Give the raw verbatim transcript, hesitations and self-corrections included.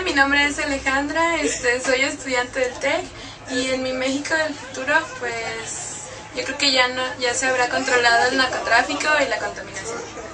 mi nombre es Alejandra, este, soy estudiante del TEC y en mi México del futuro, pues yo creo que ya, no, ya se habrá controlado el narcotráfico y la contaminación.